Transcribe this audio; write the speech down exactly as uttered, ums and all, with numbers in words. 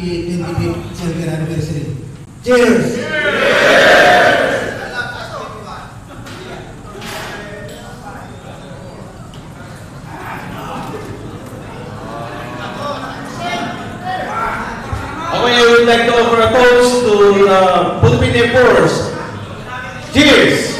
happy twenty-fifth silver anniversary. Cheers! Okay, I would like to offer a toast to the Philippine Air Force. Cheers!